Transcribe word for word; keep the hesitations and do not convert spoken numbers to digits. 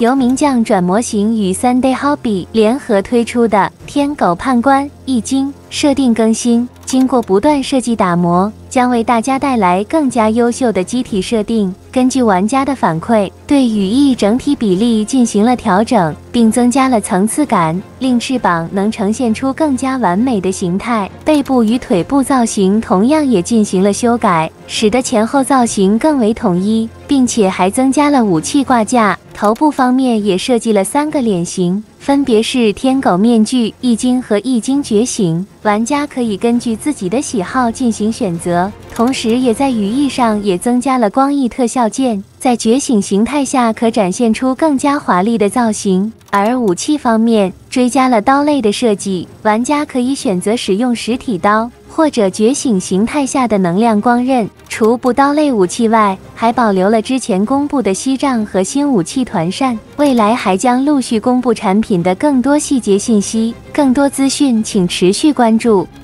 由名将转模型与 Sunday Hobby 联合推出的《天狗判官易经》设定更新，经过不断设计打磨，将为大家带来更加优秀的机体设定。根据玩家的反馈，对羽翼整体比例进行了调整，并增加了层次感，令翅膀能呈现出更加完美的形态。背部与腿部造型同样也进行了修改，使得前后造型更为统一，并且还增加了武器挂架。头部方面也设计了三个脸型，分别是天狗面具、易经和易经觉醒。玩家可以根据自己的喜好进行选择，同时也在羽翼上也增加了光翼特效键，在觉醒形态下可展现出更加华丽的造型。而武器方面追加了刀类的设计，玩家可以选择使用实体刀，或者觉醒形态下的能量光刃。除不刀类武器外，还保留了之前公布的锡杖和新武器团扇。未来还将陆续公布产品的更多细节信息，更多资讯请持续关注。